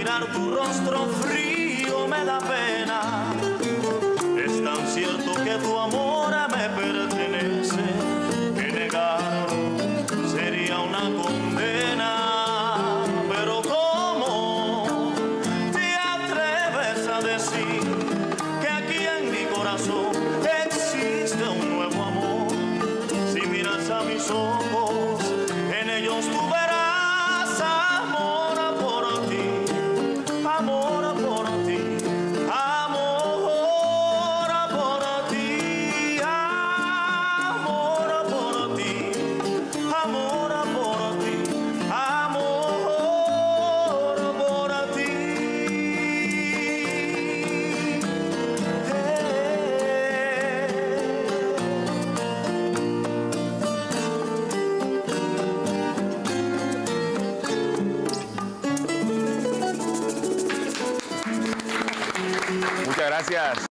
mirar tu rostro frío me da pena. Es tan cierto que tu amor me pertenece, que negarlo sería una condena. Pero ¿cómo te atreves a decir que aquí en mi corazón existe un nuevo amor? Si miras a mis ojos, en ellos tú verás amor por ti, amor por ti, amor por ti, amor por ti, amor por ti, amor por ti. Muchas gracias.